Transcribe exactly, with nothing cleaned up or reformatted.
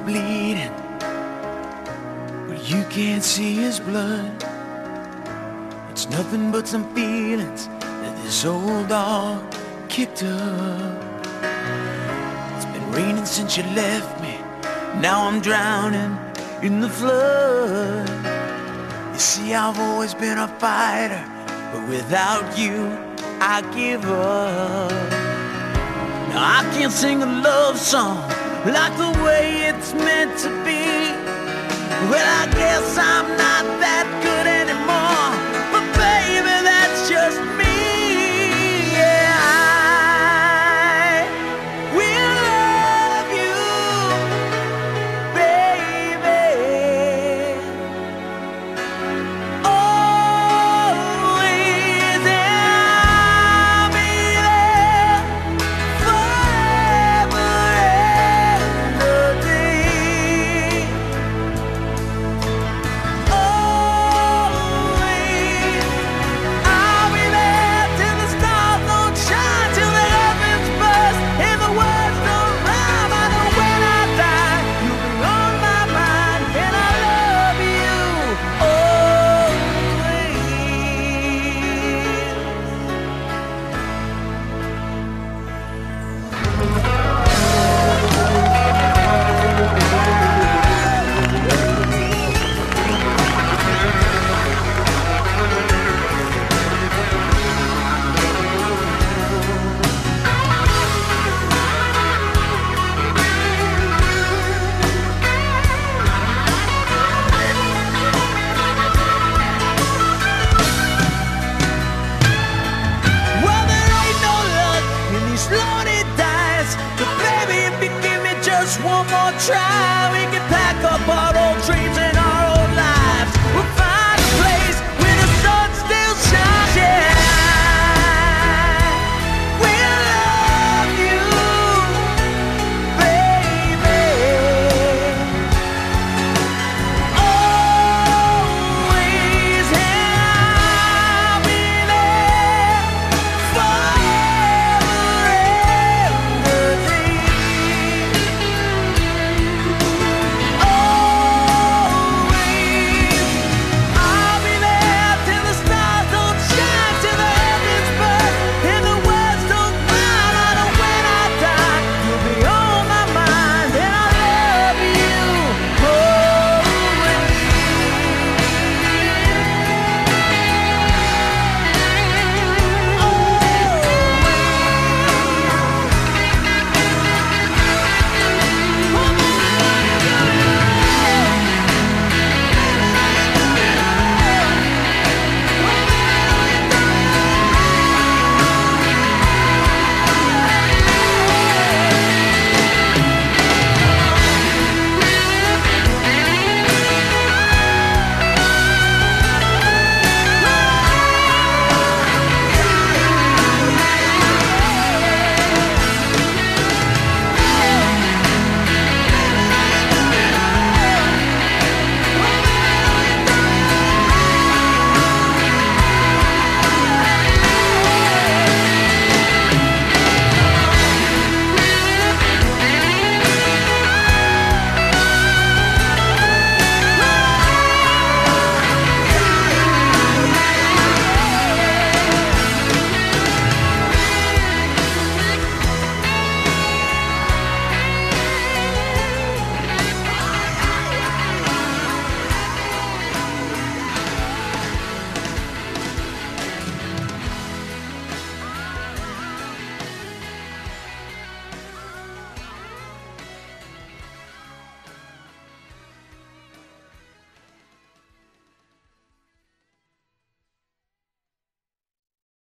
bleeding, but you can't see his blood. It's nothing but some feelings that this old dog kicked up. It's been raining since you left me, now I'm drowning in the flood. You see, I've always been a fighter, but without you, I give up. Now I can't sing a love song like the way it's meant to be. Well, I guess I'm not that good